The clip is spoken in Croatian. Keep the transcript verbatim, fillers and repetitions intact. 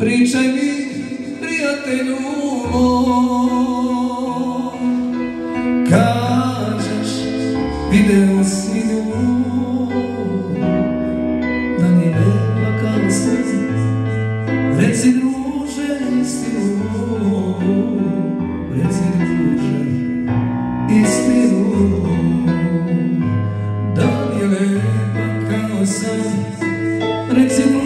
pričaj mi, prijatelju moj, kažeš, video si nju, da mi nema kao sve, reci druže istinu, reci druže istinu, da mi je lepa kao sam, reci druže